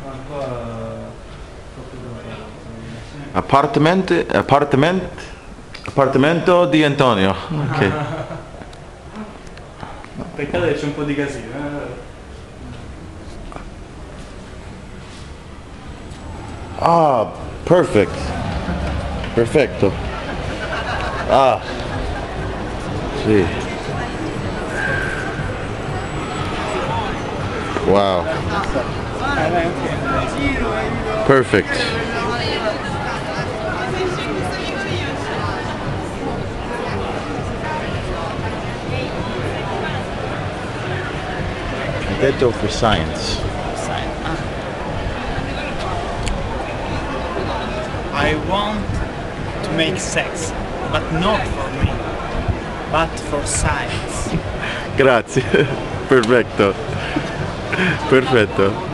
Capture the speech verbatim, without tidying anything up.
Appartamento, appartamento, appartamento di Antonio. Ok. Peccato che c'è un po' di casino. Eh? Ah, perfect. Perfetto. Ah. Sì. Wow. Perfect. Detto for science. I want to make sex, but not for me, but for science. Grazie. Perfetto. Perfetto.